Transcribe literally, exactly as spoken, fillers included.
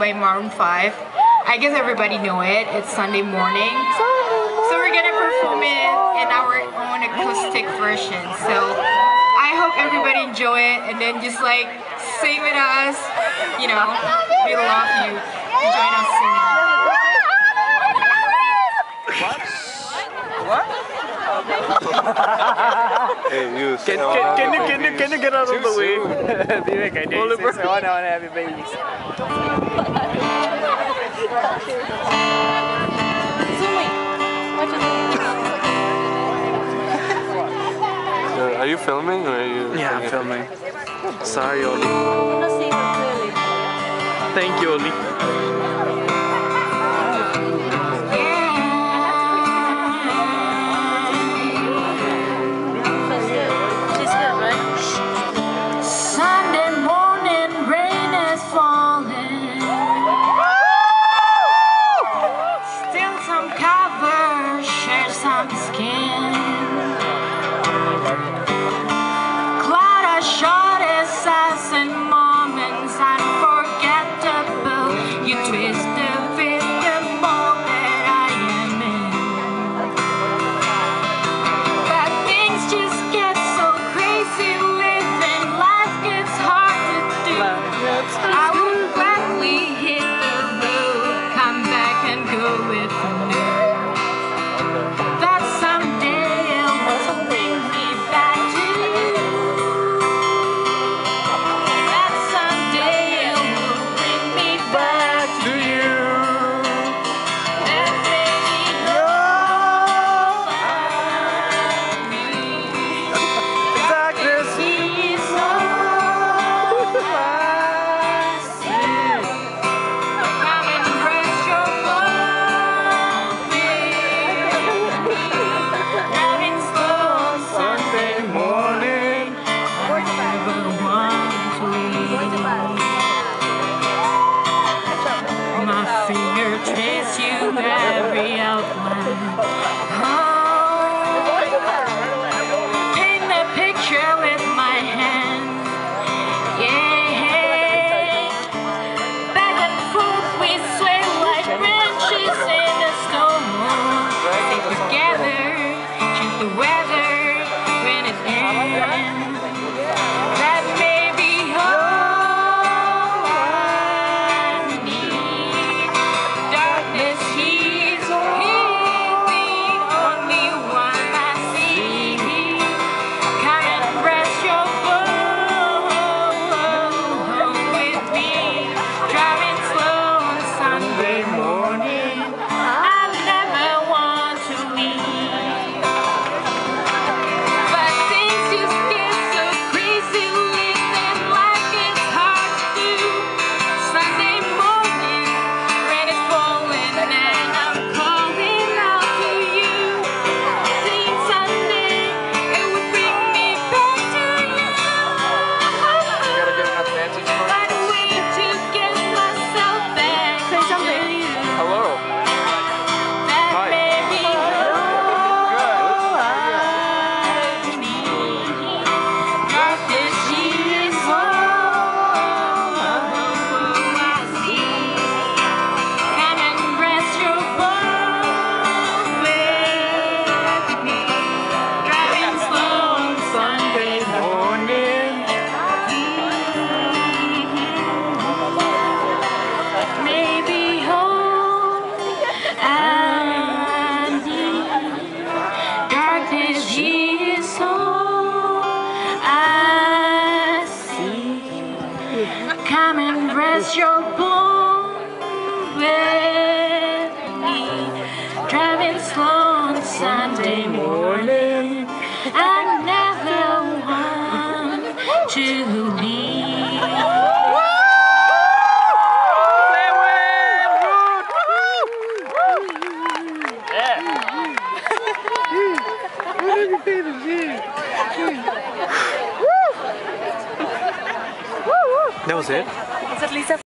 by Maroon five. I guess everybody know it. It's Sunday morning. So we're gonna perform it in our own acoustic version. So I hope everybody enjoy it and then just like sing with us. You know, we love you. Join us singing. What? Hey, you. Can, can, can you can you can you get out of the way? Oliver. Sewan, I want to have your babies. Uh, are you filming or are you? Yeah, I'm filming. Sorry, Oli. Thank you, Oli. Trace you every outline. Oh, paint the picture with my hand. Yeah, back and forth we sway like branches in a storm. Stay together, shoot the weather when it ends. That may be all I need. Darkness, he's the only one I see. Come and rest your boat with me. Driving slow on Sunday morning. I never want to leave. But things just get so crazy, living like it's hard to do. Sunday morning, rain is falling and I'm calling out to you. Seeing Sunday, it would bring me back to you. Find a way to get myself back to you. Hello. That Hi. may be all I need. Darkness, she is all I see. Come and rest your boat with me. Driving slow on Sunday morning. Maybe home and darkness, he is all I see. Come and rest your boat with me. Driving slow on Sunday morning. I never want to leave. That was it? Is that Lisa?